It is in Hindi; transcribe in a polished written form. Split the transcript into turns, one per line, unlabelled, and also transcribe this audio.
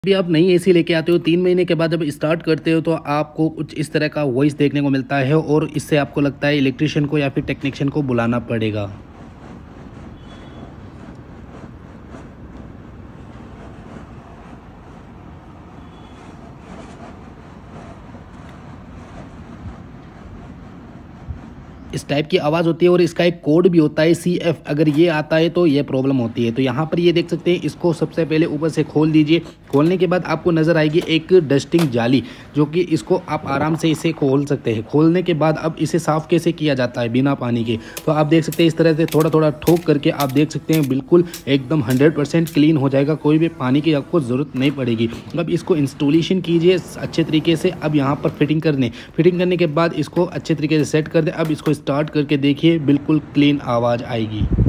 भी आप नई एसी लेके आते हो 3 महीने के बाद जब स्टार्ट करते हो तो आपको कुछ इस तरह का वॉइस देखने को मिलता है और इससे आपको लगता है इलेक्ट्रिशियन को या फिर टेक्नीशियन को बुलाना पड़ेगा। इस टाइप की आवाज़ होती है और इसका एक कोड भी होता है CF। अगर ये आता है तो ये प्रॉब्लम होती है। तो यहाँ पर ये देख सकते हैं, इसको सबसे पहले ऊपर से खोल दीजिए। खोलने के बाद आपको नज़र आएगी एक डस्टिंग जाली, जो कि इसको आप आराम से इसे खोल सकते हैं। खोलने के बाद अब इसे साफ़ कैसे किया जाता है बिना पानी के, तो आप देख सकते हैं इस तरह से थोड़ा थोड़ा ठोक करके आप देख सकते हैं बिल्कुल एकदम 100% क्लीन हो जाएगा। कोई भी पानी की आपको ज़रूरत नहीं पड़ेगी। अब इसको इंस्टॉलेशन कीजिए अच्छे तरीके से। अब यहाँ पर फिटिंग करने के बाद इसको अच्छे तरीके से सेट कर दें। अब इसको स्टार्ट करके देखिए, बिल्कुल क्लीन आवाज़ आएगी।